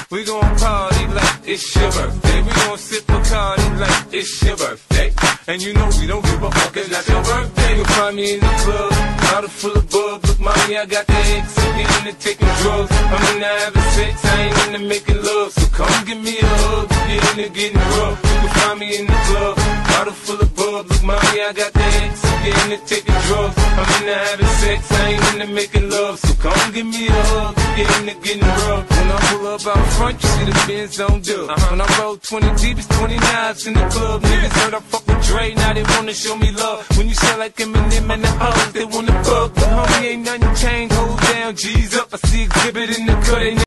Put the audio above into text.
We gon' party like it's your birthday. We gon' sip Bacardi like it's your birthday. And you know we don't give a fuck, it's not your birthday. You'll find me in the club, bottle full of bub. Look, mommy, I got the X, I'm getting into taking drugs. I'm into having sex, I ain't into making love. So come give me a hug, get into getting rough. You can find me in the club, bottle full of bub. Look, mommy, I got the X, I'm getting into taking drugs. I'm into having sex, I ain't into making love. So come give me a hug, get into getting rough. When I pull up out front, you see the Benz on dub. When I roll 20 deep, it's 29s in the club. Niggas heard I fuck with Dre, now they wanna show me love. When you sound like Eminem and the O's, they wanna fuck. But homie, ain't nothing changed, hold down, G's up. I see exhibit in the cut.